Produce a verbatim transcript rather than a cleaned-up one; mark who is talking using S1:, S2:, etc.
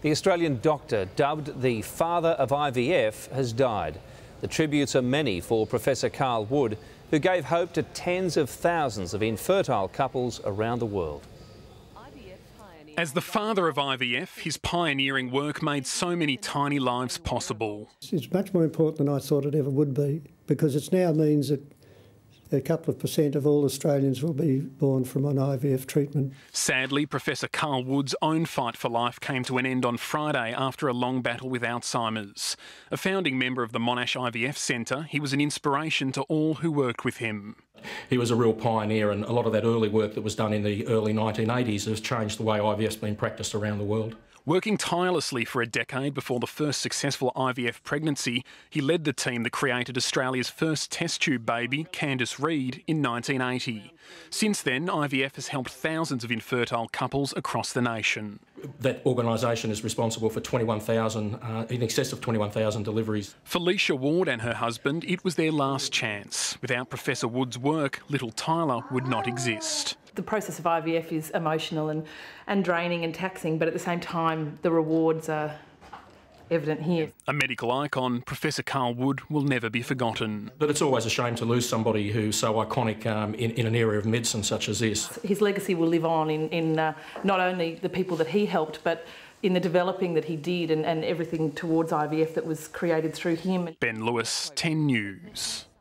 S1: The Australian doctor, dubbed the father of I V F, has died. The tributes are many for Professor Carl Wood, who gave hope to tens of thousands of infertile couples around the world.
S2: As the father of I V F, his pioneering work made so many tiny lives possible.
S3: It's much more important than I thought it ever would be, because it now means that a couple of percent of all Australians will be born from an I V F treatment.
S2: Sadly, Professor Carl Wood's own fight for life came to an end on Friday after a long battle with Alzheimer's. A founding member of the Monash I V F Centre, he was an inspiration to all who worked with him.
S4: He was a real pioneer, and a lot of that early work that was done in the early nineteen eighties has changed the way I V F's been practiced around the world.
S2: Working tirelessly for a decade before the first successful I V F pregnancy, he led the team that created Australia's first test tube baby, Candice Reed, in nineteen eighty. Since then, I V F has helped thousands of infertile couples across the nation.
S4: That organisation is responsible for twenty-one thousand, uh, in excess of twenty-one thousand deliveries.
S2: Felicia Ward and her husband, it was their last chance. Without Professor Wood's work, little Tyler would not exist.
S5: The process of I V F is emotional and, and draining and taxing, but at the same time, the rewards are evident here.
S2: A medical icon, Professor Carl Wood will never be forgotten.
S4: But it's always a shame to lose somebody who's so iconic um, in, in an area of medicine such as this.
S5: His legacy will live on in, in uh, not only the people that he helped, but in the developing that he did and, and everything towards I V F that was created through him.
S2: Ben Lewis, ten News.